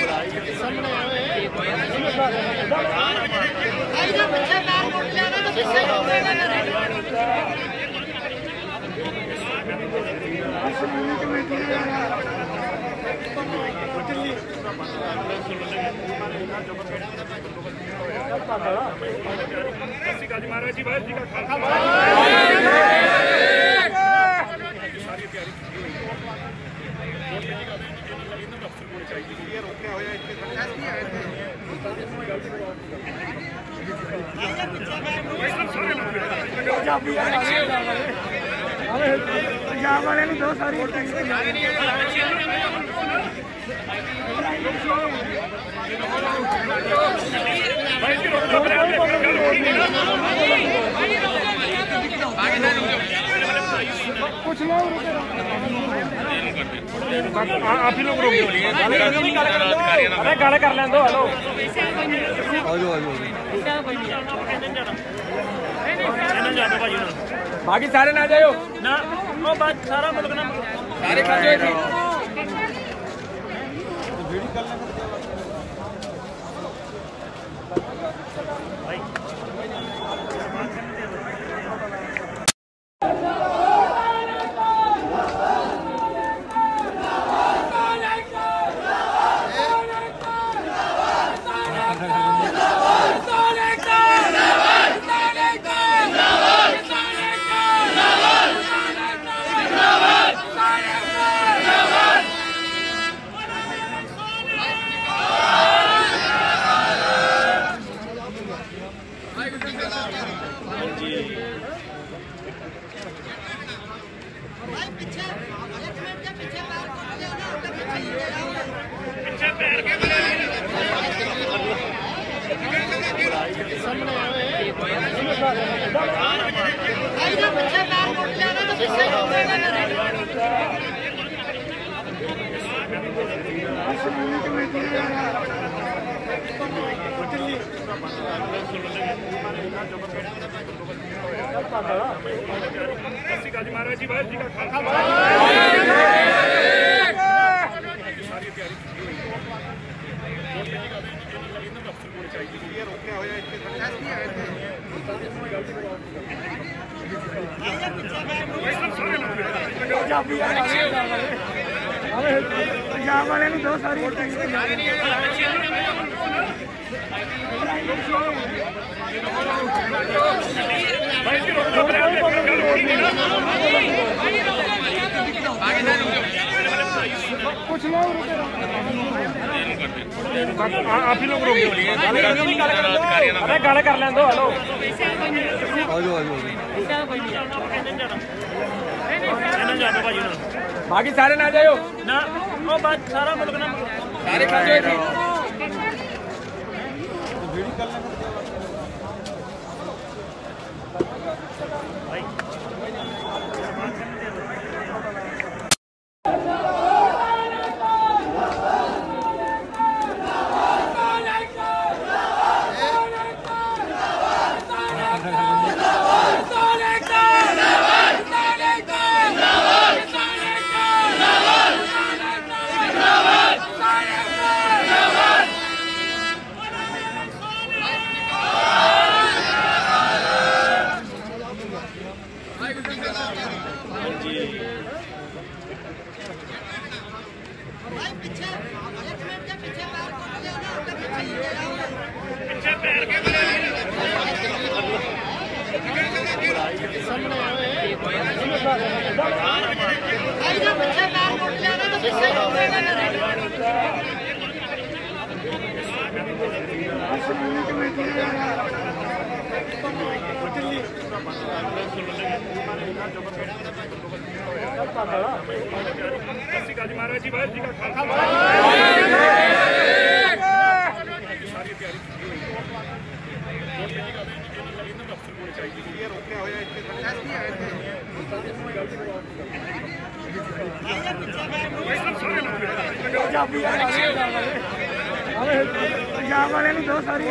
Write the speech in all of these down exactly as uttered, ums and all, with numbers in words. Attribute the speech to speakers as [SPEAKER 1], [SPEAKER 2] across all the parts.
[SPEAKER 1] महाराज जी भाई जी का
[SPEAKER 2] पंजाब वाले दो सारी कुछ लोग
[SPEAKER 1] आप ही लोग रोक गल कर लें दो हेलो बाकी सारे ना जाओ ना वो बात सारा मुल्क ना सारे खा जाओ महाराज जी भाई जी का
[SPEAKER 2] पंजाब वाले दो सारी कुछ लोग
[SPEAKER 1] आप ही लोग रोक गल कर लें दो हेलो बाकी सारे ना जाओ ना वो बात सारा मुल्क ना सारे खा जाओ महाराज जी भाई जी का
[SPEAKER 2] पंजाब वाले दो सारी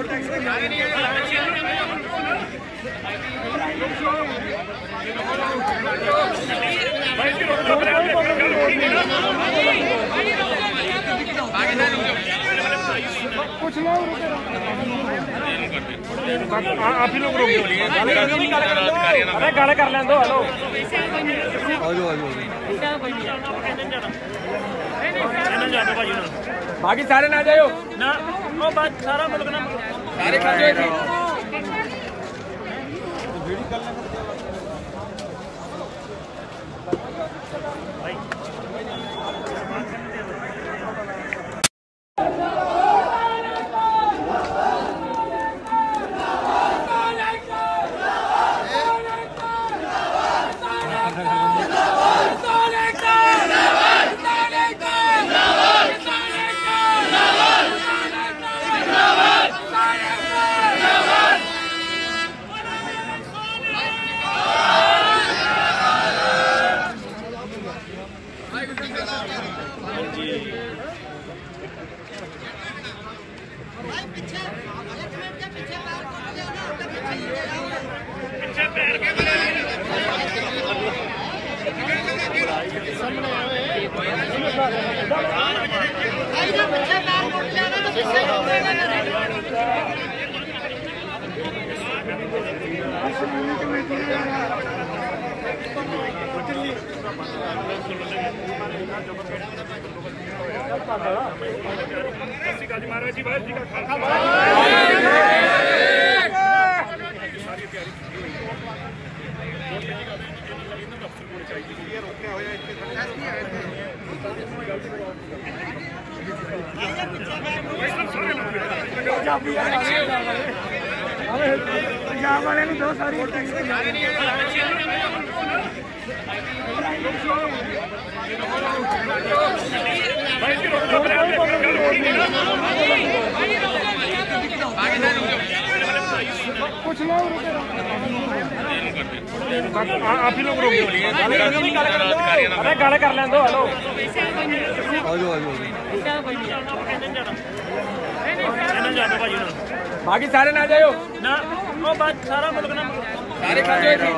[SPEAKER 1] भाई आप ही लोग रोक बोलिए अरे गल कर लें दो हेलो बाकी सारे ना जाओ ना ओ बात सारा मुल्क ना सारे खा जाओ
[SPEAKER 2] पंजाब वाले दो सारी कुछ लोग
[SPEAKER 1] आप ही लोग रोक बोलिए अरे गल कर लें दो हेलो बाकी सारे ना जाओ ना ओ बात सारा मुल्क ना सारे खा जाओ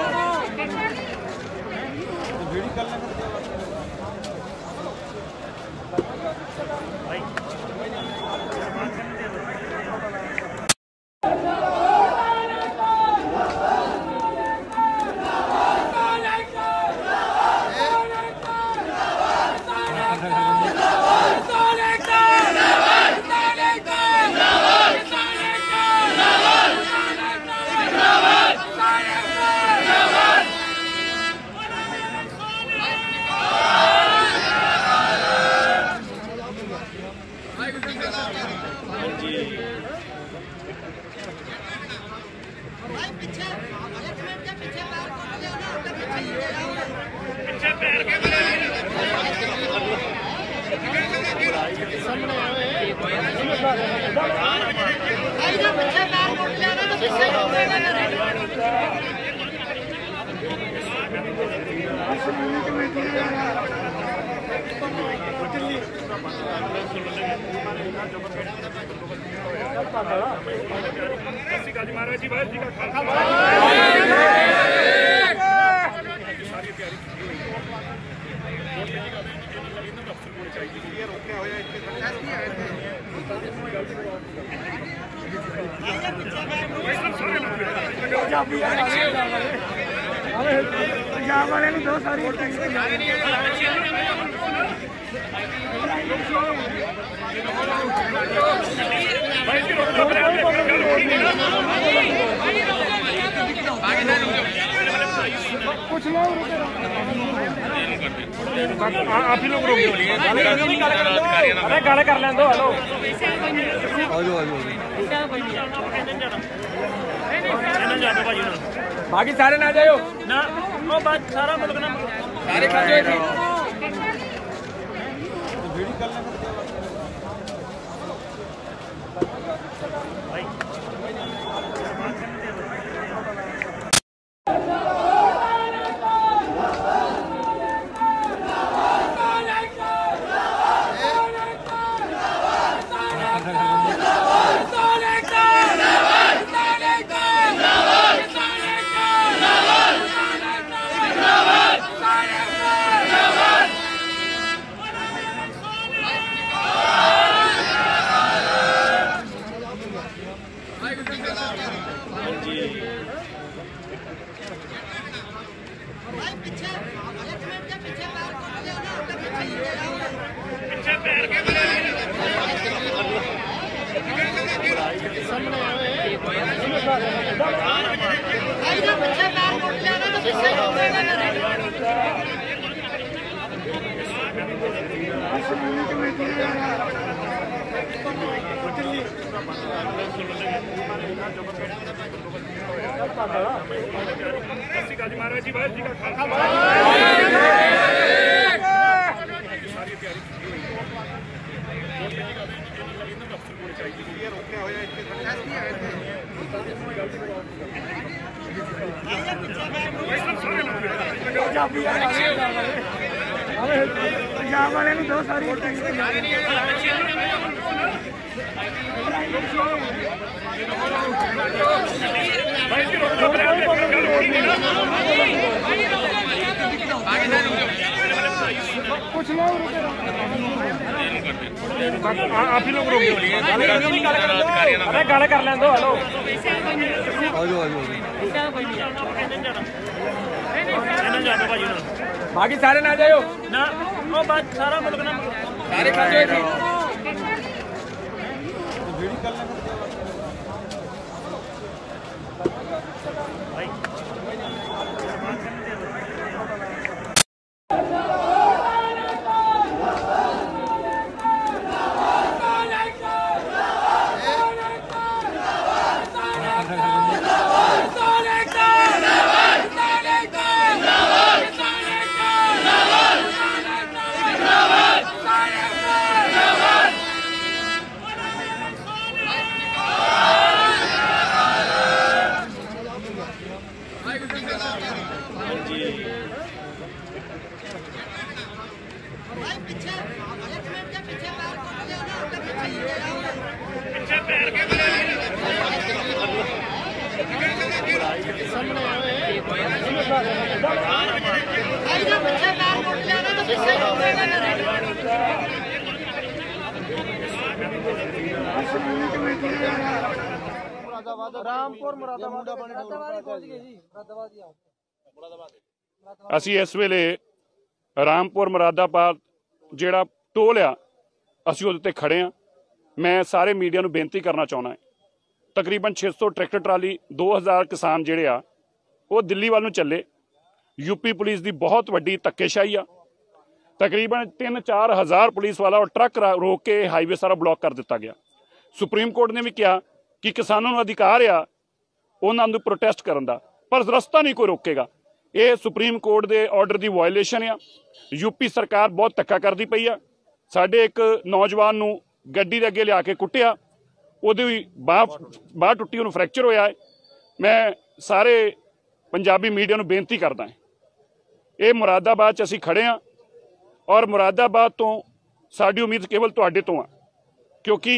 [SPEAKER 2] पंजाब वाले दो सारी कुछ लोग
[SPEAKER 1] आप ही लोग रोक बोलिए अरे गल कर लें दो हेलो बाकी सारे ना जाओ ना ओ बात सारा मुल्क ना सारे खा जाओ
[SPEAKER 2] महाराज जी वाहिगुरू जी का खालसा पंजाब वाले दो सारी कुछ लोग आप ही लोग रोक अरे गल कर लें दो हेलो बाकी सारे ना जाओ
[SPEAKER 1] ना ओ बात सारा मुल्क ना
[SPEAKER 2] सारे खा जाओ रामपुर मुरादाबाद
[SPEAKER 3] ਅਸੀਂ ਇਸ ਵੇਲੇ ਰਾਮਪੁਰ ਮੁਰਾਦਾਬਾਦ ਜਿਹੜਾ ਟੋਲ ਆ ਅਸੀਂ ਉਹਦੇ ਤੇ ਖੜੇ ਆ। ਮੈਂ ਸਾਰੇ ਮੀਡੀਆ ਨੂੰ ਬੇਨਤੀ ਕਰਨਾ ਚਾਹੁੰਦਾ ਤਕਰੀਬਨ ਛੇ ਸੌ ਟਰੈਕਟਰ ਟਰਾਲੀ ਦੋ ਹਜ਼ਾਰ ਕਿਸਾਨ ਜਿਹੜੇ ਆ ਉਹ ਦਿੱਲੀ ਵੱਲ ਨੂੰ ਚੱਲੇ। यूपी पुलिस की बहुत वड्डी धक्केशाही आ। तकरीबन तीन चार हज़ार पुलिस वाला और ट्रक रोक के हाईवे सारा ब्लॉक कर दिता गया। सुप्रीम कोर्ट ने भी कहा कि किसानों को अधिकार आ उन्होंने प्रोटेस्ट करने का, पर रस्ता नहीं कोई रोकेगा। ये सुप्रीम कोर्ट के ऑर्डर की वायलेशन आ। यूपी सरकार बहुत धक्का करती पई आ। साडे एक नौजवान नूं गड्डी दे अगे लिया के कुटिया, उहदी बाह बाह टुट्टी, उहनूं फ्रैक्चर होया है। मैं सारे पंजाबी मीडिया नूं बेनती करदा है, ये मुरादाबाद च असीं खड़े हाँ और मुरादाबाद तो साडी उम्मीद केवल तुहाडे तो आ, क्योंकि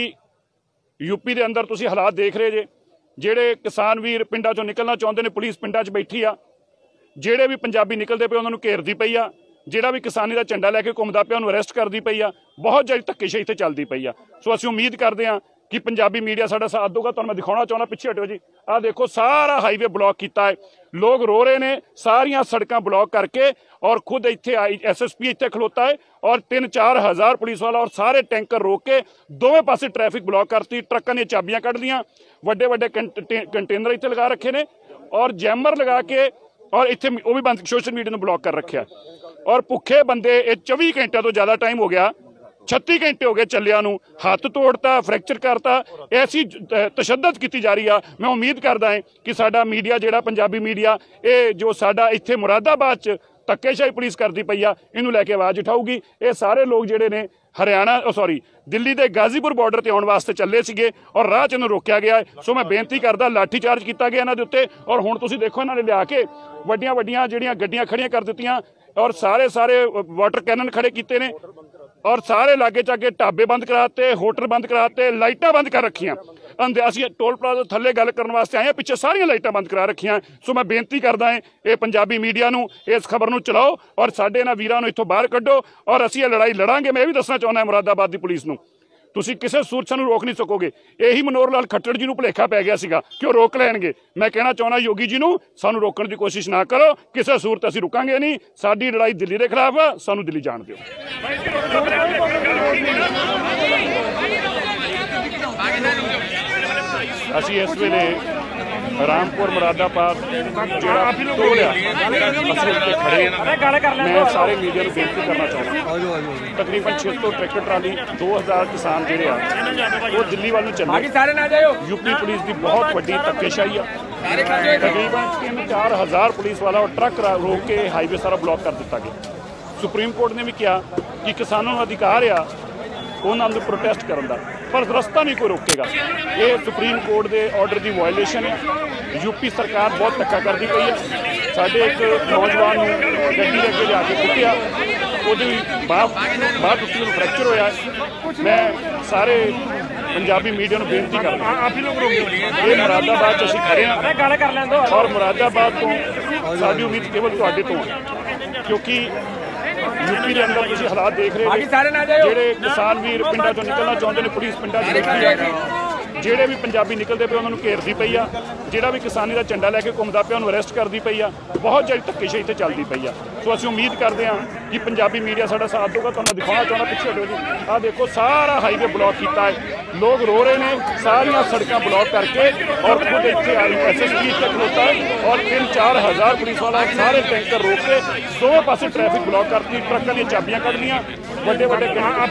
[SPEAKER 3] यूपी के अंदर तुसीं हालात देख रहे जे। जिहड़े किसान वीर पिंडां चों निकलना चाहुंदे ने, पुलिस पिंडां च बैठी आ। जिहड़े भी पंजाबी निकलते पे उन्होंने घेरदी पई आ। जिहड़ा भी किसानी का झंडा लैके घुमदा पिया उन्होंने अरेस्ट करदी पई आ। बहुत ज़्यादा धक्केशाही इत्थे चलदी पई आ। सो असीं उम्मीद करदे हां कि पंजाबी मीडिया साडा साथ दूगा। तुहानूं मैं दिखाउणा चाहुंदा, पिछे हटो जी, आ देखो सारा हाईवे ब्लॉक किया है। लोग रो रहे ने, सारियां सड़कां ब्लॉक करके, और खुद इत्थे आई एस एस पी इत्थे खलोता है और तीन चार हज़ार पुलिस वाला और सारे टैंकर रोक के दोवें पासे ट्रैफिक ब्लॉक करती। ट्रकों दी चाबियां कढ़ दियां, वड्डे वड्डे कंटेनर इत्थे लगा रखे ने और जैमर लगा के, और इत्थे वो भी बंद सोशल मीडिया ब्लॉक कर रखे। और भुखे बंदे ये चौबी घंटे तो ज़्यादा टाइम हो गया, छत्ती घंटे हो गए चलिया नूं, हाथ तोड़ता, फ्रैक्चर करता, ऐसी तशद्दद की जा रही है। मैं उम्मीद करदा है कि साडा मीडिया जिहड़ा पंजाबी मीडिया ये जो साडा इत्थे मुरादाबाद च धक्केशाही पुलिस करती पई आ, इनू लैके आवाज़ उठाऊगी। ये सारे लोग जिहड़े ने हरियाणा सॉरी दिल्ली के गाजीपुर बॉर्डर से आने वास्ते चले सीगे और राह च इन्हूं रोकिया गया है। सो मैं बेनती करदा, लाठी चार्ज किया गया इन्हां दे उत्ते, और हुण तुसीं देखो इन्हां ने लिया के वड्डियां वड्डियां जिहड़ियां गड्डियां खड़ियां कर दित्तियां और सारे सारे वाटर कैनन खड़े किए ने और सारे लागे चागे ढाबे बंद कराते, होटल बंद कराते, लाइटां बंद कर रखियां। अंदर असीं टोल प्लाजा थल्ले गल करने वास्ते आए, पिछे सारियां लाइटां बंद करा रखियां। सो मैं बेनती करदा है ये पंजाबी मीडिया नूं इस खबर नूं चलाओ और साडे इन्हां वीरां नूं इत्थों बाहर कड्डो और असीं ये लड़ाई लड़ांगे। मैं ये भी दसना चाहुंदा मुरादाबाद की पुलिस नूं, तुसीं किसी सूरत सानूं रोक नहीं सकोगे। यही मनोहर लाल खट्टर जी नूं भुलेखा पै गया सीगा कि वो रोक लैणगे। मैं कहना चाहुंदा योगी जी नूं सानूं रोकण की कोशिश ना करो, किसी सूरत असीं रुकांगे नहीं। साडी लड़ाई दिल्ली के खिलाफ आ, सानूं दिल्ली जाण दिओ। ਅਸੀਂ ਇਸ ਵੇਲੇ ਰਾਮਪੁਰ ਮੁਰਾਦਾਬਾਦ ਜਿਹੜਾ ਟੋਲ ਆ ਅਸੀਂ ਉੱਤੇ ਖੜੇ ਹਾਂ। ਮੈਂ ਸਾਰੇ ਮੀਡੀਆ ਨੂੰ ਬੇਨਤੀ ਕਰਨਾ ਚਾਹੁੰਦਾ, ਤਕਰੀਬਨ ਛੇ ਸੌ ਟਰੈਕਟਰ ਟਰਾਲੀ ਦੋ ਹਜ਼ਾਰ ਕਿਸਾਨ ਜਿਹੜੇ ਆ ਉਹ ਦਿੱਲੀ ਵੱਲ ਨੂੰ ਚੱਲੇ। ਯੂਪੀ ਪੁਲਿਸ ਦੀ ਬਹੁਤ ਵੱਡੀ ਧੱਕੇਸ਼ਾਹੀ ਆ। ਤਕਰੀਬਨ ਤਿੰਨ ਚਾਰ ਹਜ਼ਾਰ ਪੁਲਿਸ ਵਾਲਾ ਉਹ ਟਰੱਕ ਰੋਕ ਕੇ ਹਾਈਵੇ ਸਾਰਾ ਬਲੌਕ ਕਰ ਦਿੱਤਾ ਗਿਆ। ਸੁਪਰੀਮ ਕੋਰਟ ਨੇ ਵੀ ਕਿਹਾ ਕਿ ਕਿਸਾਨਾਂ ਨੂੰ ਅਧਿਕਾਰ ਆ ਉਹਨਾਂ ਨੂੰ ਪ੍ਰੋਟੈਸਟ ਕਰਨ ਦਾ, ਪਰ ਰਸਤਾ ਨਹੀਂ ਕੋਈ ਰੋਕੇਗਾ। ਇਹ ਸੁਪਰੀਮ ਕੋਰਟ ਦੇ ਆਰਡਰ ਦੀ ਵਾਇਲੇਸ਼ਨ ਹੈ। ਯੂਪੀ ਸਰਕਾਰ ਬਹੁਤ ਧੱਕਾ ਕਰਦੀ ਪਈ ਹੈ। ਸਾਡੇ ਇੱਕ ਨੌਜਵਾਨ ਨੂੰ ਗੱਡੀ ਦੇ ਅੱਗੇ ਜਾ ਕੇ ਕੁੱਟਿਆ, ਉਹਦੀ ਬਾਹ ਬਾਹ ਟੁੱਟੀ, ਨੂੰ ਫ੍ਰੈਕਚਰ ਹੋਇਆ। ਮੈਂ ਸਾਰੇ ਪੰਜਾਬੀ ਮੀਡੀਆ ਨੂੰ ਬੇਨਤੀ ਕਰਦਾ, ਇਹ ਮੁਰਾਦਾਬਾਦ 'ਚ ਅਸੀਂ ਖੜੇ ਹਾਂ ਔਰ ਮੁਰਾਦਾਬਾਦ ਤੋਂ ਸਾਡੀ ਉਮੀਦ ਕੇਵਲ ਤੁਹਾਡੇ ਤੋਂ ਹੈ, ਕਿਉਂਕਿ ਯੂਪੀ ਦੇ ਅੰਦਰ ਤੁਸੀਂ ਹਾਲਾਤ ਦੇਖ ਰਹੇ ਨੇ। ਜਿਹੜੇ ਕਿਸਾਨ ਵੀਰ ਪਿੰਡਾਂ ਚੋਂ ਨਿਕਲਣਾ ਚਾਹੁੰਦੇ ਨੇ, ਪੁਲਿਸ ਪਿੰਡਾਂ 'ਚ ਬੈਠੀ ਹੈ। ਜਿਹੜੇ ਵੀ ਪੰਜਾਬੀ ਨਿਕਲਦੇ ਪਏ ਉਹਨਾਂ ਨੂੰ ਘੇਰਦੀ ਪਈ ਆ। ਜਿਹੜਾ ਵੀ ਕਿਸਾਨੀ ਦਾ ਝੰਡਾ ਲੈ ਕੇ ਘੁੰਮਦਾ ਪਿਆ ਉਹਨੂੰ ਅਰੈਸਟ ਕਰਦੀ ਪਈ ਆ। ਬਹੁਤ ਜ਼ਿਆਦਾ ਧੱਕੇਸ਼ਾਹੀ ਇੱਥੇ ਚੱਲਦੀ ਪਈ ਆ। ਸੋ ਅਸੀਂ ਉਮੀਦ ਕਰਦੇ ਹਾਂ ਕਿ ਪੰਜਾਬੀ ਮੀਡੀਆ ਸਾਡਾ ਸਾਥ ਦੇਊਗਾ। ਤੁਹਾਨੂੰ ਦਿਖਾਉਣਾ ਚਾਹੁੰਦਾ, ਪਿੱਛੇ ਹਟੋ ਜੀ, ਆਹ ਦੇਖੋ ਸਾਰਾ ਹਾਈਵੇ ਬਲੌਕ ਕੀਤਾ ਹੈ। ਲੋਕ ਰੋ ਰਹੇ ਨੇ, ਸਾਰੀਆਂ ਸੜਕਾਂ ਬਲੌਕ ਕਰਕੇ, ਔਰ ਖੁਦ ਇੱਥੇ ਆਈ ਐਸ ਐਸ ਪੀ ਇੱਥੇ ਖਲੋਤਾ ਹੈ ਔਰ ਤਿੰਨ ਚਾਰ ਹਜ਼ਾਰ ਪੁਲਿਸ ਵਾਲਾ ਸਾਰੇ ਟੈਂਕਰ ਰੋਕ ਕੇ ਦੋਵੇਂ ਪਾਸੇ ਟ੍ਰੈਫਿਕ ਬਲੌਕ ਕਰਤੀ। ਟਰੱਕਾਂ ਦੀਆਂ ਚਾਬੀਆਂ ਕੱਢ ਲਈਆਂ, ਵੱਡੇ ਵੱਡੇ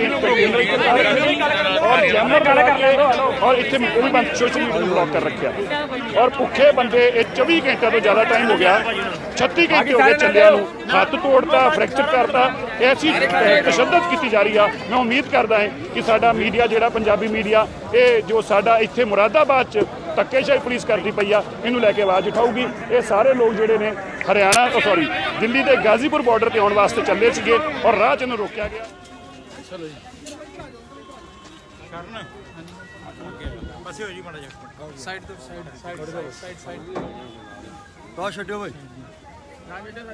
[SPEAKER 3] ਔਰ ਜੈਮਰ ਕਰ ਰਹੇ ਔਰ ਇੱਥੇ ਉਹ ਵੀ ਬੰਦ ਸੋਸ਼ਲ ਮੀਡੀਆ ਨੂੰ ਬਲੌਕ ਕਰ ਰੱਖਿਆ। ਔਰ ਭੁੱਖੇ ਬੰਦੇ ਇਹ ਚੌਵੀ ਘੰਟਿਆਂ ਤੋਂ ਜ਼ਿਆਦਾ ਟਾਈਮ ਹੋ ਗਿਆ, ਛੱਤੀ ਘੰਟੇ ਹੋ ਗਏ ਚੱਲਿਆਂ ਨੂੰ, ਹੱਥ ਤੋੜਤਾ, ਫ੍ਰੈਕਚਰ ਕਰਤਾ। ਐਸੀ ਤਸ਼ੱਦਦ ਕੀਤੀ ਜਾ ਰਹੀ ਆ। ਮੈਂ ਉਮੀਦ ਕਰਦਾ ਹਾਂ ਕਿ ਸਾਡਾ ਮੀਡੀਆ ਜਿਹੜਾ ਪੰਜਾਬੀ ਮੀਡੀਆ ਇਹ ਜੋ ਸਾਡਾ ਇੱਥੇ ਮੁਰਾਦਾਬਾਦ 'ਚ ਧੱਕੇਸ਼ਾਹੀ ਪੁਲਿਸ ਕਰਦੀ ਪਈ ਆ, ਇਹਨੂੰ ਲੈ ਕੇ ਆਵਾਜ਼ ਉਠਾਊਗੀ। ਇਹ ਸਾਰੇ ਲੋਕ ਜਿਹੜੇ ਨੇ ਹਰਿਆਣਾ ਸੌਰੀ ਦਿੱਲੀ ਦੇ ਗਾਜ਼ੀਪੁਰ ਬਾਰਡਰ ਤੇ ਆਉਣ ਵਾਸਤੇ ਚੱਲੇ ਸੀਗੇ ਔਰ ਰਾਹ 'ਚ ਇਹਨੂੰ ਰੋਕਿਆ ਗਿਆ। ਚਲੋ ਜੀ
[SPEAKER 2] ਪਾਸੇ ਹੋ ਜੀ ਮਾੜਾ ਜਿਹਾ
[SPEAKER 1] ਸਾਈਡ ਤੋਂ ਸਾਈਡ ਸਾਈਡ ਸਾਈਡ ਸਾਈਡ
[SPEAKER 2] ਤਾਂ ਛੱਡਿਓ ਭਾਈ
[SPEAKER 1] ਨਾ ਬੇਟਾ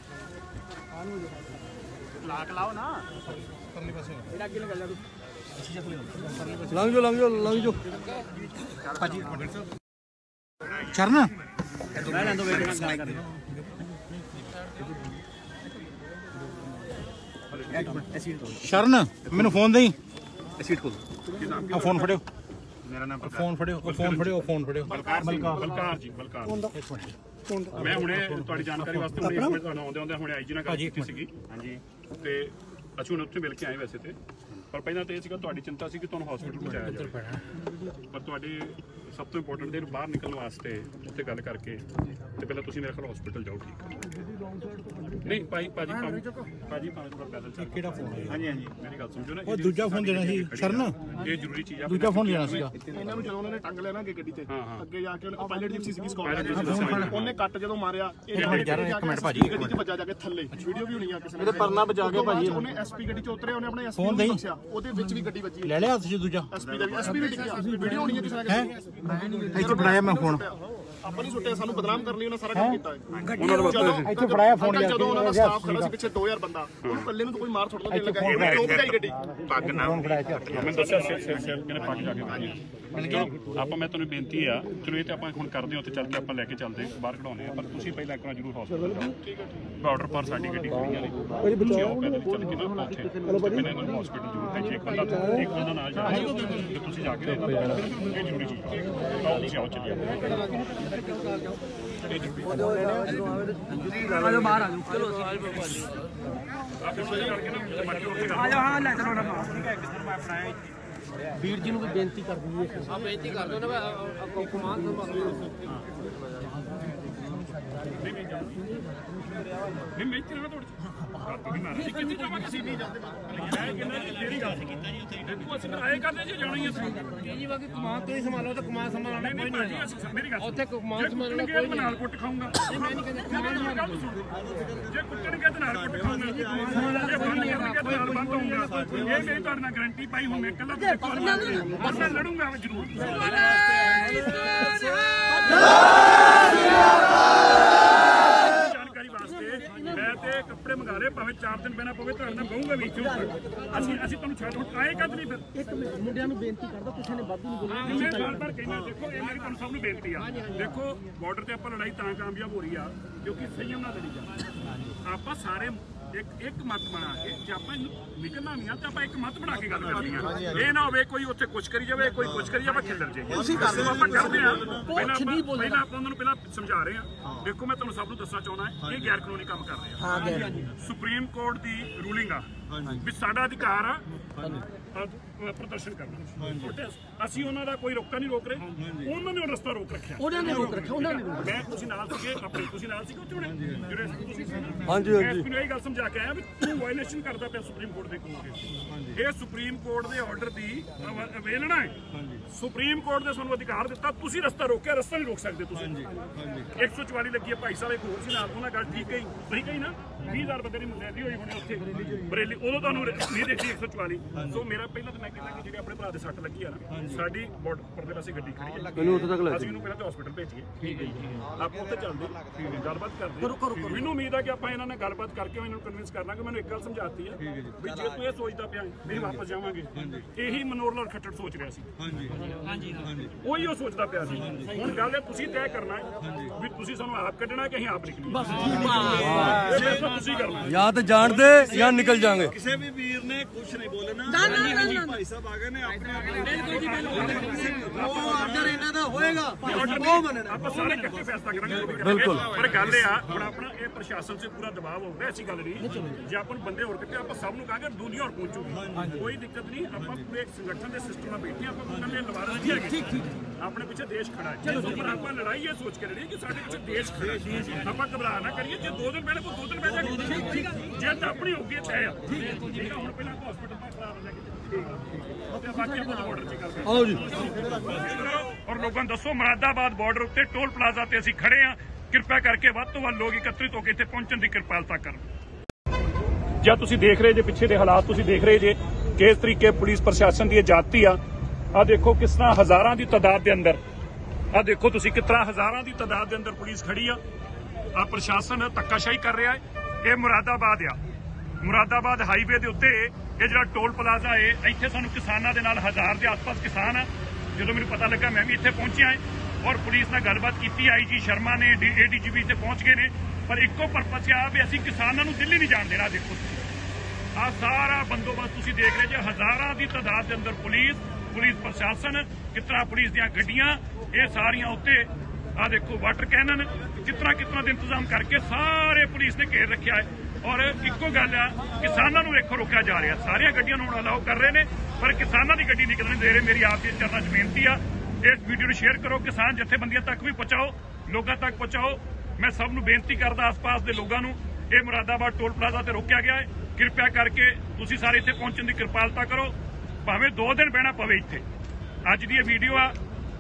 [SPEAKER 1] ਲਾਕ ਲਾਓ ਨਾ ਪਰਲੇ ਪਾਸੇ ਇਹਦਾ ਅੱਗੇ ਨਿਕਲ ਜਾ ਤੂੰ
[SPEAKER 2] ਲੰਘ ਜੋ ਲੰਘ ਜੋ ਲੰਘ ਜੋ ਭਾਜੀ ਚਰਨ ਮੈਂ ਲੈਂਦੋ ਬੇਟੇ ਨਾਲ ਗੱਲ ਕਰ ਸ਼ਰਨ ਮੈਨੂੰ ਫੋਨ ਦੇਈ ਸੀਟ ਕੋਲ ਆ ਫੋਨ ਫੜਿਓ ਮੇਰਾ ਨਾਮ ਫੋਨ ਫੜਿਓ ਫੋਨ ਫੜਿਓ ਫੋਨ ਫੜਿਓ
[SPEAKER 3] ਬਲਕਾਰ ਬਲਕਾਰ ਜੀ ਬਲਕਾਰ ਇੱਕ ਮਿੰਟ ਮੈਂ ਹੁਣੇ ਤੁਹਾਡੀ ਜਾਣਕਾਰੀ ਵਾਸਤੇ ਹੁਣੇ ਇੱਕ ਮਿੰਟ ਤੁਹਾਨੂੰ ਆਉਂਦੇ ਆਉਂਦੇ ਹੁਣੇ ਆਈ ਜੀ ਨਾਲ ਗੱਲ ਕੀਤੀ ਸੀਗੀ। ਹਾਂਜੀ ਤੇ ਅਸੀਂ ਹੁਣ ਉੱਥੇ ਮਿਲ ਕੇ ਆਏ ਵੈਸੇ ਤੇ, ਪਰ ਪਹਿਲਾਂ ਤਾਂ ਇਹ ਸੀਗਾ ਤੁਹਾਡੀ ਚਿੰਤਾ ਸੀ ਕਿ ਤੁਹਾਨੂੰ ਹਸਪੀਟਲ ਪਹੁੰਚਾਇਆ ਜਾਵੇ, ਪਰ ਤੁਹਾਡੇ ਸਭ ਤੋਂ ਇੰਪੋਰਟੈਂਟ ਦੇ ਬਾਹਰ ਨਿਕਲਣ ਵਾਸਤੇ ਉੱਥੇ ਗੱਲ ਕਰਕੇ ਤੇ ਪਹਿਲਾਂ ਤੁਸੀਂ ਮੇਰੇ ਖਿਆਲ ਹਸਪੀਟਲ ਜਾਓ। ਠੀਕ ਨਹੀਂ ਭਾਈ ਭਾਜੀ ਭਾਜੀ ਭਾਵੇਂ ਥੋੜਾ ਪੈਦਲ ਚੱਲ।
[SPEAKER 2] ਕਿਹੜਾ ਫੋਨ ਹੈ?
[SPEAKER 3] ਹਾਂਜੀ ਹਾਂਜੀ ਮੇਰੀ ਗੱਲ ਸਮਝੋ ਨਾ,
[SPEAKER 2] ਉਹ ਦੂਜਾ ਫੋਨ ਦੇਣਾ ਸੀ ਸ਼ਰਨ,
[SPEAKER 3] ਇਹ ਜ਼ਰੂਰੀ ਚੀਜ਼ ਆ।
[SPEAKER 2] ਦੂਜਾ ਫੋਨ ਲੈਣਾ ਸੀਗਾ
[SPEAKER 4] ਇਹਨਾਂ ਨੂੰ ਜਦੋਂ ਉਹਨਾਂ ਨੇ ਟੰਗ ਲਿਆ ਨਾ ਅੱਗੇ ਗੱਡੀ ਤੇ, ਅੱਗੇ ਜਾ ਕੇ ਉਹਨੇ ਪਾਇਲਟ ਜਿਪਸੀ ਸੀਗੀ
[SPEAKER 3] ਸਕਾਟ,
[SPEAKER 4] ਉਹਨੇ ਕੱਟ ਜਦੋਂ ਮਾਰਿਆ
[SPEAKER 2] ਇੱਕ ਮਿੰਟ ਯਾਰ ਇੱਕ ਮਿੰਟ ਭਾਜੀ ਇੱਕ ਮਿੰਟ
[SPEAKER 4] ਵੱਜਾ ਜਾ ਕੇ ਥੱਲੇ ਵੀਡੀਓ ਵੀ ਹੋਣੀ ਆ ਕਿਸੇ ਨੇ
[SPEAKER 2] ਇਹਦੇ ਪਰਨਾ ਬਚਾ ਕੇ ਭਾਜੀ
[SPEAKER 4] ਉਹਨੇ ਐਸਪੀ ਗੱਡੀ ਚ ਉਤਰਿਆ, ਉਹਨੇ ਆਪਣੇ ਐਸਪੀ ਨੂੰ ਦੱਸਿਆ, ਉਹਦੇ ਵਿੱਚ ਵੀ ਗੱਡੀ ਵੱਜੀ।
[SPEAKER 2] ਲੈ ਲਿਆ ਤੁਸੀਂ ਦੂਜਾ
[SPEAKER 4] ਐਸਪੀ ਦਾ ਵੀ ਐਸਪੀ ਵੀ ਟਿਕਿਆ, ਵੀਡੀਓ ਹੋਣੀ ਆ ਕਿਸੇ ਨੇ
[SPEAKER 2] ਇੱਥੇ ਬਣਾਇਆ ਮੈਂ ਫੋਨ,
[SPEAKER 4] ਆਪਾਂ ਨਹੀਂ ਸੁੱਟਿਆ, ਸਾਨੂੰ ਬਦਨਾਮ ਕਰਨ ਲਈ ਉਹਨਾਂ ਸਾਰਾ ਕੰਮ ਕੀਤਾ ਹੈ।
[SPEAKER 2] ਜਦੋਂ ਇੱਥੇ ਫੜਾਇਆ ਫੋਨ ਯਾਰ
[SPEAKER 4] ਜਦੋਂ ਉਹਨਾਂ ਦਾ ਸਟਾਫ ਖੜਾ ਸੀ ਪਿੱਛੇ ਦੋ ਹਜ਼ਾਰ ਬੰਦਾ, ਉਹਨੂੰ ਕੱਲੇ ਨੂੰ ਤਾਂ ਕੋਈ ਮਾਰ ਸੁੱਟਦਾ ਨਹੀਂ ਲੱਗਾ, ਇਹਨੇ ਕਿਉਂ ਭਜਾਈ ਗੱਡੀ
[SPEAKER 3] ਪੱਗ ਨਾ ਮੈਂ ਦੱਸਿਆ ਸਿਰ ਸਿਰ ਸਿਰ ਕਿਨੇ ਪੱਗ ਜਾ ਕੇ ਪਾਣੀ ਆਪਾਂ। ਮੈਂ ਤੁਹਾਨੂੰ ਬੇਨਤੀ ਆ, ਚਲੋ ਇਹ ਤੇ ਆਪਾਂ ਹੁਣ ਕਰਦੇ ਹਾਂ, ਉੱਥੇ ਚੱਲ ਕੇ ਆਪਾਂ ਲੈ ਕੇ ਚੱਲਦੇ ਬਾਹਰ ਕਢਾਉਂਦੇ ਆ, ਪਰ ਤੁਸੀਂ ਪਹਿਲਾਂ ਇੱਕ ਵਾਰ ਜ਼ਰੂਰ ਹਸਪੀਟਲ ਜਾਓ। ਠੀਕ ਹੈ, ਬਾਰਡਰ ਪਰ ਸਾਡੀ ਗੱਡੀ ਖੜੀਆਂ ਨੇ, ਤੁਸੀਂ ਆਓ ਪੈਦਲ ਚੱਲ ਕੇ ਨਾ ਉੱਥੇ ਪਹਿਲਾਂ ਇਹਨਾਂ ਨੂੰ ਹਸਪੀਟਲ ਜ਼ਰੂਰ ਭੇਜੇ। ਇੱਕ ਬੰਦਾ ਇੱਕ ਬੰਦਾ ਨਾਲ ਜਾ ਤੇ ਤੁਸੀਂ ਜਾ ਕੇ ਇਹ ਜ਼ਰੂਰੀ ਚੀਜ਼ ਆਓ, ਤੁਸੀਂ ਆਓ ਚੱਲੀਏ
[SPEAKER 1] ਆਜੋ ਬਾਹਰ ਆਜੋ, ਚਲੋ ਆਜੋ ਹਾਂ ਲੈ ਚਲੋ ਨਾ ਵੀਰ ਜੀ ਨੂੰ ਵੀ ਬੇਨਤੀ ਕਰ ਦਈਏ। ਆ ਬੇਨਤੀ ਕਰ ਦਿਓ ਨਾ ਆਪਕੋ ਕਮਾਨ
[SPEAKER 3] ਨਹੀਂ ਮੈਂ ਤੇਰੇ ਨਾਲ ਤੋੜ ਤੁਸੀਂ ਕਿੱਥੇ ਜਾਵਾਂ, ਤੁਸੀਂ ਨਹੀਂ ਜਾਂਦੇ ਜਿਹੜੀ ਗੱਲ ਕੀਤਾ ਜੀ ਉੱਥੇ ਦੇਖੋ ਅਸੀਂ ਆਏ ਕਰਦੇ ਜੇ ਜਾਣਾ ਹੀ ਅਸੀਂ
[SPEAKER 1] ਜੀ ਬਾਕੀ ਕਮਾਨ ਤੋਂ ਹੀ ਸੰਭਾਲੋ ਤਾਂ ਕਮਾਨ ਸੰਭਾਲਣਾ ਕੋਈ ਨਹੀਂ ਹੈ।
[SPEAKER 3] ਮੇਰੀ ਗੱਲ
[SPEAKER 1] ਉੱਥੇ ਕਮਾਨ ਸੰਭਾਲਣਾ ਕੋਈ ਨਹੀਂ,
[SPEAKER 3] ਨਾਲ ਕੁੱਟ ਖਾਊਂਗਾ।
[SPEAKER 1] ਮੈਂ ਨਹੀਂ ਕਹਿੰਦਾ ਕਮਾਨ
[SPEAKER 3] ਜੇ ਕੁੱਟਣਗੇ ਤਾਂ ਨਾਲ ਕੁੱਟ ਖਾਊਂਗਾ, ਜੇ ਬੰਦ ਕਰਨਗੇ ਤਾਂ ਨਾਲ ਬੰਦ ਹੋਊਗਾ। ਇਹ ਮੇਰੀ ਤੁਹਾਡੇ ਨਾਲ ਗਰੰਟੀ ਪਾਈ ਹੁਣ ਮੈਂ ਇਕੱਲਾ ਪਰ ਮੈਂ ਲੜੂੰਗਾ ਜ਼ਰੂਰ। ਜਾਣਕਾਰੀ ਵਾਸਤੇ ਮੈਂ ਤੇ ਕੱਪੜੇ ਮੰਗਾ ਲਏ, ਭਾਵੇਂ ਚਾਰ ਦਿਨ ਪਹਿਲਾਂ ਪਵੇ ਤੁਹਾਡੇ ਨਾਲ ਬਹੂੰਗਾ ਵੀ ਕਿਉਂ ਅਸੀਂ ਅਸੀਂ ਤੁਹਾਨੂੰ ਛੱਡ ਹੁਣ ਆਏ ਕਦ ਨਹੀਂ ਫਿਰ
[SPEAKER 1] ਇੱਕ ਮੁੰਡਿਆਂ ਨੂੰ ਬੇਨਤੀ ਕਰਦਾ, ਕਿਸੇ ਨੇ ਵਾਧੂ ਨਹੀਂ ਬੋਲਿਆ।
[SPEAKER 3] ਮੈਂ ਬਾਰ ਬਾਰ ਕਹਿੰਦਾ, ਦੇਖੋ ਇਹ ਮੇਰੀ ਤੁਹਾਨੂੰ ਸਭ ਨੂੰ ਬੇਨਤੀ ਆ, ਦੇਖੋ ਬਾਰਡਰ ਤੇ ਆਪਾਂ ਲੜਾਈ ਤਾਂ ਕਾਮਯਾਬ ਹੋ ਰਹੀ ਆ ਕਿਉਂਕਿ ਸੰਯਮ ਨਾਲ ਲੜੀ ਜਾ। ਆਪਾਂ ਸਾਰੇ ਇੱਕ ਇੱਕ ਮਤ ਬਣਾ ਕੇ ਜੇ ਆਪਾਂ ਨਿਕਲਣਾ ਨਹੀਂ ਆ ਤਾਂ ਆਪਾਂ ਇੱਕ ਮਤ ਬਣਾ ਕੇ ਗੱਲ ਕਰਨੀ ਆ। ਇਹ ਨਾ ਹੋਵੇ ਕੋਈ ਉੱਥੇ ਕੁਛ ਕਰੀ ਜਾਵੇ ਕੋਈ ਕੁਛ ਕਰੀ ਜਾਵੇ ਖਿੱਲਰ ਜੇ ਆਪਾਂ ਕਰਦੇ ਆ। ਪਹਿਲਾਂ ਆਪਾਂ ਪਹਿਲਾਂ ਆਪਾਂ ਉਹਨਾਂ ਨੂੰ ਪਹਿਲਾਂ ਸਮਝਾ ਰਹੇ ਆ। ਦੇਖੋ ਮੈਂ ਤੁਹਾਨੂੰ ਸਭ ਨੂੰ ਦੱਸਣਾ ਚਾਹੁੰਦਾ ਇਹ ਗੈਰ ਕਾਨੂੰਨੀ ਕੰਮ ਕਰ ਰਹੇ ਆ। ਸੁਪਰੀਮ ਕੋਰਟ ਦੀ ਰੂਲਿੰਗ ਆ ਵੀ ਸਾਡਾ ਅਧਿਕਾਰ ਆ ਪ੍ਰਦਰਸ਼ਨ ਕਰਨਾ। ਅਸੀਂ ਉਹਨਾਂ ਦਾ ਕੋਈ ਰੋਕਾ ਨਹੀਂ ਰੋਕ ਰਹੇ, ਉਹਨਾਂ ਨੇ ਉਹ ਰਸਤਾ ਰੋਕ ਰੱਖਿਆ। ਉਹਨਾਂ ਨੇ ਰੋਕ ਰੱਖਿਆ ਉਹਨਾਂ ਨੇ। ਮੈਂ ਤੁਸੀਂ ਨਾਲ ਸੀਗੇ ਆਪਣੇ ਤੁਸੀਂ ਨਾਲ ਸੀਗੇ ਉੱਥੇ ਹੋਣੇ ਜਿਹੜੇ ਤੁਸੀਂ ਹਾਂਜੀ ਹਾਂਜੀ ਮੈਨੂੰ ਇਹ ਗੱਲ ਸਮਝਾ ਕੇ ਆਇਆ ਵੀ ਤੂੰ ਵਾਇਲੇਸ਼ਨ ਕਰਦਾ ਪਿਆ ਸੁਪਰੀਮ ਕੋਰਟ ਦੇ ਕੋਲ। ਇਹ ਸੁਪਰੀਮ ਕੋਰਟ ਦੇ ਆਰਡਰ ਦੀ ਅਵੇਲਣਾ ਹੈ। ਸੁਪਰੀਮ ਕੋਰਟ ਨੇ ਸਾਨੂੰ ਅਧਿਕਾਰ ਦਿੱਤਾ, ਤੁਸੀਂ ਰਸਤਾ ਰੋਕਿਆ, ਰਸਤਾ ਨਹੀਂ ਰੋਕ ਸਕਦੇ ਤੁਸੀਂ। ਇੱਕ ਸੌ ਚੁਆਲੀ ਲੱਗੀ ਹੈ ਭਾਈ ਸਾਹਿਬ ਇੱਕ ਹੋਰ ਸੀ ਨਾਲ, ਉਹਨਾਂ ਗੱਲ ਠੀਕ ਕਹੀ ਸਹੀ ਕਹੀ ਨਾ। ਵੀਹ ਹਜ਼ਾਰ ਬੰਦੇ ਦੀ ਮੁੰਡਿਆਦੀ ਹੋਈ ਹੋਣੀ ਉੱਥੇ ਬਰੇਲੀ, ਉਦੋਂ ਤੁਹਾਨੂੰ ਨਹੀਂ ਦੇਖੀ ਇੱਕ ਸੌ ਚੁਆਲੀ। ਸੋ ਮੇਰਾ ਪਹਿਲਾਂ ਤਾਂ ਮੈਂ ਕਹਿੰਦਾ ਕਿ ਜਿਹੜੇ ਆਪਣੇ ਭਰਾ ਦੇ ਸੱਟ ਲੱਗੀ ਆ ਨਾ, ਸਾਡੀ ਬਾਰਡਰ ਪਰਲੇ ਪਾਸੇ ਗੱਡੀ ਖੜੀ ਹੈ, ਮੈਨੂੰ ਉੱਥੇ ਤੱਕ ਲੈ ਅਸੀਂ ਇਹਨੂੰ ਪਹਿਲਾਂ ਤਾਂ ਹਸਪੀਟਲ ਭੇਜੀਏ। ਠੀਕ ਹੈ ਜੀ, ਆਪਾਂ ਉੱਥੇ ਚੱਲਦੇ ਗੱਲਬਾਤ ਕਰਦੇ। ਮੈਨੂੰ ਉਮੀਦ ਆ ਕਿ ਆਪਾਂ ਇਹਨਾਂ ਨਾਲ ਗੱਲਬਾਤ ਕਰਕੇ ਇਹਨਾਂ ਨੂੰ ਕਨਵਿੰਸ ਕਰ ਲਾਂਗੇ। ਮੈਨੂੰ ਇੱਕ ਗੱਲ ਸਮਝਾਤੀ ਆ ਵੀ ਜੇ ਤੂੰ ਇਹ ਸੋਚਦਾ ਪਿਆ ਵੀ ਵਾਪਸ ਜਾਵਾਂਗੇ, ਇਹੀ ਮਨੋਹਰ ਲਾਲ ਖੱਟੜ ਸੋਚ ਰਿਹਾ ਸੀ। ਹਾਂਜੀ ਉਹੀ ਉਹ ਸੋਚਦਾ ਪਿਆ ਸੀ। ਹੁਣ ਗੱਲ ਹੈ ਤੁਸੀਂ ਤੈਅ ਕਰਨਾ ਵੀ ਤੁਸੀਂ ਸਾਨੂੰ ਆਪ ਕੱਢਣਾ ਕਿ ਅਸੀਂ ਆਪ ਨਿਕਲੀਏ। ਬਸ ਤੁਸੀਂ ਕਰਨਾ,
[SPEAKER 5] ਜਾਂ ਤਾਂ ਜਾਣ ਦੇ ਜਾਂ ਨਿਕਲ ਜਾਾਂਗੇ।
[SPEAKER 1] ਕਿਸੇ ਵੀ ਵੀਰ ਨੇ ਕੁਝ ਨਹੀਂ ਬੋਲਣਾ। ਭਾਈ ਸਾਹਿਬ ਆ ਗਏ ਨੇ ਆਪਣੇ ਆਰਡਰ ਇਹਨਾਂ ਦਾ ਹੋਏਗਾ, ਉਹ ਮੰਨਣਾ।
[SPEAKER 3] ਆਪਾਂ ਸਾਰੇ ਇਕੱਠੇ ਫੈਸਲਾ ਕਰਾਂਗੇ। ਬਿਲਕੁਲ, ਪਰ ਗੱਲ ਇਹ ਆ ਹੁਣ ਆਪਣਾ ਇਹ ਪ੍ਰਸ਼ਾਸਨ ਸੇ ਪੂਰਾ ਦਬਾਅ ਹੋਊਗਾ, ਐਸੀ ਗੱਲ ਨਹੀਂ। ਜੇ ਆਪਾਂ ਨੂੰ ਬੰਦੇ ਹੋਰ ਕਿਤੇ ਆਪਾਂ ਸਭ ਨੂੰ ਕਹਾਂਗੇ ਦੁਨੀਆ ਹੋਰ ਪਹੁੰਚੂਗੀ, ਕੋਈ ਦਿੱਕਤ ਨਹੀਂ। ਆਪਾਂ ਪੂਰੇ ਇੱਕ ਸੰਗਠਨ ਦੇ ਸਿਸਟਮ ਨਾਲ ਬੈਠੇ ਆਪਾਂ ਉਹਨਾਂ ਨੇ ਲਵਾਰਸ ਨਹੀਂ ਹੈਗੇ। ਆਪਣੇ ਪਿੱਛੇ ਦੇਸ਼ ਖੜਾ ਹੈ, ਪਰ ਆਪਾਂ ਲੜਾਈ ਇਹ ਸੋਚ ਕੇ ਲੜੀਏ ਕਿ ਸਾਡੇ ਪਿੱਛੇ ਦੇਸ਼ ਖੜਾ ਹੈ। ਆਪਾਂ ਘਬਰਾ ਨਾ ਕਰੀਏ। ਜੇ ਦੋ ਦਿਨ ਪਹਿਲੇ ਕੋਈ ਦੋ ਦਿਨ ਬਹਿ ਜਾਗੇ, ਜੇ ਤਾਂ ਆਪਣੀ ਹੋ ਗਈ ਤੈਅ ਆ। ਠੀਕ ਆ, ਹੁਣ ਪਹਿਲਾਂ ਹਸਪੀਟਲ ਤੱਕ ਖਰਾਬ ਹੋ ਜਾਏਗੀ। ਬਾਕੀ ਆਪਾਂ ਬਾਰਡਰ ਚ ਕਰਦੇ ਆਓ ਜੀ। ਔਰ ਲੋਕਾਂ ਨੂੰ ਦੱਸੋ ਮੁਰਾਦਾਬਾਦ ਬਾਰਡਰ ਉੱਤੇ ਟੋਲ ਪਲਾਜ਼ਾ ਤੇ ਅਸੀਂ ਖੜੇ ਆ। ਕਿਰਪਾ ਕਰਕੇ ਵੱਧ ਤੋਂ ਵੱਧ ਲੋਕ ਇਕੱਤਰਿਤ ਹੋ ਕੇ ਇੱਥੇ ਪਹੁੰਚਣ ਦੀ ਕਿਰਪਾਲਤਾ ਕਰਨ। ਜਾਂ ਤੁਸੀਂ ਦੇਖ ਰਹੇ ਜੇ ਪਿੱਛੇ ਦੇ ਹਾਲਾਤ, ਤੁਸੀਂ ਦੇਖ ਰਹੇ ਜੇ ਕਿਸ ਤਰੀਕੇ ਪੁਲਿਸ ਪ੍ਰਸ਼ਾਸਨ ਦੀ ਜਾਤੀ ਆ। ਆ ਦੇਖੋ ਕਿਸ ਤਰ੍ਹਾਂ ਹਜ਼ਾਰਾਂ ਦੀ ਤਾਦਾਦ ਦੇ ਅੰਦਰ, ਆ ਦੇਖੋ ਤੁਸੀਂ ਕਿਸ ਤਰ੍ਹਾਂ ਹਜ਼ਾਰਾਂ ਦੀ ਤਾਦਾਦ ਦੇ ਅੰਦਰ ਪੁਲਿਸ ਖੜੀ ਆ। ਆ ਪ੍ਰਸ਼ਾਸਨ ਧੱਕਾਸ਼ਾਹੀ ਕਰ ਰਿਹਾ ਹੈ। ਇਹ ਮੁਰਾਦਾਬਾਦ ਆ, ਮੁਰਾਦਾਬਾਦ ਹਾਈਵੇ ਦੇ ਉੱਤੇ ਇਹ ਜਿਹੜਾ ਟੋਲ ਪਲਾਜ਼ਾ ਹੈ, ਇੱਥੇ ਸਾਨੂੰ ਕਿਸਾਨਾਂ ਦੇ ਨਾਲ ਹਜ਼ਾਰ ਦੇ ਆਸ-ਪਾਸ ਕਿਸਾਨ ਆ। ਜਦੋਂ ਮੈਨੂੰ ਪਤਾ ਲੱਗਾ ਮੈਂ ਵੀ ਇੱਥੇ ਪਹੁੰਚਿਆ ਔਰ ਪੁਲਿਸ ਨਾਲ ਗੱਲਬਾਤ ਕੀਤੀ। ਆਈ ਜੀ ਸ਼ਰਮਾ ਨੇ ਏਡੀਜੀਪੀ ਤੇ ਪਹੁੰਚ ਗਏ ਨੇ, ਪਰ ਇੱਕੋ ਪਰਪਸ ਆ ਵੀ ਅਸੀਂ ਕਿਸਾਨਾਂ ਨੂੰ ਦਿੱਲੀ ਨਹੀਂ ਜਾਣ ਦੇਣਾ। ਦੇਖੋ ਆ ਸਾਰਾ ਬੰਦੋਬਸਤ ਤੁਸੀਂ ਦੇਖ ਰਹੇ ਜੇ, ਹਜ਼ਾਰਾਂ ਦੀ ਤਾਦਾਦ ਦੇ ਅੰਦਰ ਪੁਲਿਸ ਪੁਲਿਸ ਪ੍ਰਸ਼ਾਸਨ, ਕਿਤਨਾ ਪੁਲਿਸ ਦੀਆਂ ਗੱਡੀਆਂ ਇਹ ਸਾਰੀਆਂ ਉੱਤੇ। ਆ ਦੇਖੋ ਵਾਟਰ ਕੈਨਨ ਕਿਤਨਾ ਕਿਤਨਾ ਦੇ ਇੰਤਜ਼ਾਮ ਕਰਕੇ ਸਾਰੇ ਪੁਲਿਸ ਨੇ ਘੇਰ ਰੱਖਿਆ ਹੈ। ਔਰ ਇੱਕੋ ਗੱਲ ਆ, ਕਿਸਾਨਾਂ ਨੂੰ ਵੇਖੋ ਰੋਕਿਆ ਜਾ ਰਿਹਾ। ਸਾਰੀਆਂ ਗੱਡੀਆਂ ਨੂੰ ਹੁਣ ਅਲਾਓ ਕਰ ਰਹੇ ਨੇ, ਪਰ ਕਿਸਾਨਾਂ ਦੀ ਗੱਡੀ ਨਿਕਲਣ ਨਹੀਂ ਦੇ ਰਹੇ। ਮੇਰੀ ਆਪ ਦੀ ਚਰਨਾਂ 'ਚ ਬੇਨਤੀ ਆ, ਇਸ ਵੀਡੀਓ ਨੂੰ ਸ਼ੇਅਰ ਕਰੋ, ਕਿਸਾਨ ਜਥੇਬੰਦੀਆਂ ਤੱਕ ਵੀ ਪਹੁੰਚਾਓ, ਲੋਕਾਂ ਤੱਕ ਪਹੁੰਚਾਓ। ਮੈਂ ਸਭ ਨੂੰ ਬੇਨਤੀ ਕਰਦਾ ਆਸ-ਪਾਸ ਦੇ ਲੋਕਾਂ ਨੂੰ, ਇਹ ਮੁਰਾਦਾਬਾਦ ਟੋਲ ਪਲਾਜ਼ਾ ਤੇ ਰੋਕਿਆ ਗਿਆ ਹੈ। ਕਿਰਪਾ ਕਰਕੇ ਤੁਸੀਂ ਸਾਰੇ ਇੱਥੇ ਪਹੁੰਚਣ ਦੀ ਕਿਰਪਾਲਤਾ ਕਰੋ, ਭਾਵੇਂ ਦੋ ਦਿਨ ਬਹਿਣਾ ਪਵੇ ਇੱਥੇ। ਅੱਜ ਦੀ ਇਹ ਵੀਡੀਓ ਆ,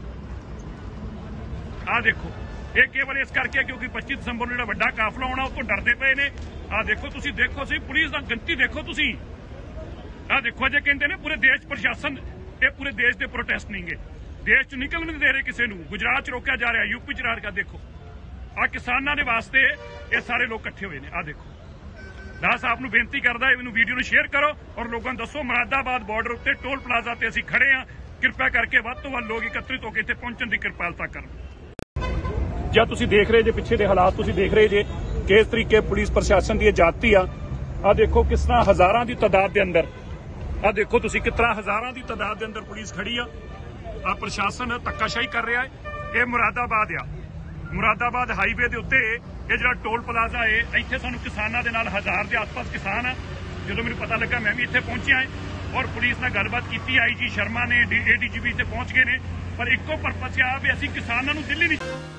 [SPEAKER 3] ਆ ਦੇਖੋ ਇਹ ਕੇਵਲ ਇਸ ਕਰਕੇ ਕਿਉਂਕਿ ਪੱਚੀ ਦਸੰਬਰ ਨੂੰ ਜਿਹੜਾ ਵੱਡਾ ਕਾਫਲਾ ਆਉਣਾ ਉਹ ਤੋਂ ਡਰਦੇ ਪਏ ਨੇ। ਆ ਦੇਖੋ ਤੁਸੀਂ ਦੇਖੋ ਸੀ ਪੁਲਿਸ ਦਾ ਗਿਣਤੀ ਦੇਖੋ ਤੁਸੀਂ। ਆ ਦੇਖੋ ਜੇ ਕਹਿੰਦੇ ਨੇ ਪੂਰੇ ਦੇਸ਼ ਪ੍ਰਸ਼ਾਸਨ, ਇਹ ਪੂਰੇ ਦੇਸ਼ ਦੇ ਪ੍ਰੋਟੈਸਟ ਨਹੀਂਗੇ, ਦੇਸ਼ ਚ ਨਿਕਲਣ ਨਹੀਂ ਦੇ ਰਹੇ ਕਿਸੇ ਨੂੰ। ਗੁਜਰਾਤ ਚ ਰੋਕਿਆ ਜਾ ਰਿਹਾ, ਯੂਪੀ ਚ ਰੋਕਿਆ। ਦੇਖੋ ਆ ਕਿਸਾਨਾਂ ਦੇ ਵਾਸਤੇ ਇਹ ਸਾਰੇ ਲੋਕ ਇਕੱਠੇ ਹੋਏ ਨੇ। ਆ ਦੇਖੋ ਦਾਸ ਆਪ ਨੂੰ ਬੇਨਤੀ ਕਰਦਾ ਇਹਨੂੰ ਵੀਡੀਓ ਨੂੰ ਸ਼ੇਅਰ ਕਰੋ ਔਰ ਲੋਕਾਂ ਨੂੰ ਦੱਸੋ ਮੁਰਾਦਾਬਾਦ ਬਾਰਡਰ ਉੱਤੇ ਟੋਲ ਪਲਾਜ਼ਾ ਤੇ ਅਸੀਂ ਖੜੇ ਆ। ਕਿਰਪਾ ਕਰਕੇ ਵੱਧ ਤੋਂ ਵੱਧ ਲੋਕ ਇਕੱਤਰਿਤ ਹੋ ਕੇ ਇੱਥੇ ਪਹੁੰਚਣ ਦੀ ਕਿਰਪਾਲਤਾ ਕਰਨ। ਜਾਂ ਤੁਸੀਂ ਦੇਖ ਰਹੇ ਜੇ ਪਿੱਛੇ ਦੇ ਹਾਲਾਤ, ਤੁਸੀਂ ਦੇਖ ਰਹੇ ਜੇ ਕਿਸ ਤਰੀਕੇ ਪੁਲਿਸ ਪ੍ਰਸ਼ਾਸਨ ਦੀ ਜਾਤੀ ਆ। ਆ ਦੇਖੋ ਕਿਸ ਤਰ੍ਹਾਂ ਹਜ਼ਾਰਾਂ ਦੀ ਤਾਦਾਦ ਦੇ ਅੰਦਰ, ਆ ਦੇਖੋ ਤੁਸੀਂ ਕਿਸ ਤਰ੍ਹਾਂ ਹਜ਼ਾਰਾਂ ਦੀ ਤਾਦਾਦ ਦੇ ਅੰਦਰ ਪੁਲਿਸ ਖੜੀ ਆ। ਆ ਪ੍ਰਸ਼ਾਸਨ ਧੱਕਾਸ਼ਾਹੀ ਕਰ ਰਿਹਾ ਹੈ। ਇਹ ਮੁਰਾਦਾਬਾਦ ਆ, ਮੁਰਾਦਾਬਾਦ ਹਾਈਵੇ ਦੇ ਉੱਤੇ ਇਹ ਜਿਹੜਾ ਟੋਲ ਪਲਾਜ਼ਾ ਹੈ, ਇੱਥੇ ਸਾਨੂੰ ਕਿਸਾਨਾਂ ਦੇ ਨਾਲ ਹਜ਼ਾਰ ਦੇ ਆਸ-ਪਾਸ ਕਿਸਾਨ ਆ। ਜਦੋਂ ਮੈਨੂੰ ਪਤਾ ਲੱਗਾ ਮੈਂ ਵੀ ਇੱਥੇ ਪਹੁੰਚਿਆ ਔਰ ਪੁਲਿਸ ਨਾਲ ਗੱਲਬਾਤ ਕੀਤੀ। ਆਈ ਜੀ ਸ਼ਰਮਾ ਨੇ ਏਡੀਜੀਪੀ ਤੇ ਪਹੁੰਚ ਗਏ ਨੇ, ਪਰ ਇੱਕੋ ਪਰਪਸ ਆ ਵੀ ਅਸੀਂ ਕਿਸਾਨਾਂ ਨੂੰ ਦਿੱਲੀ ਨਹੀਂ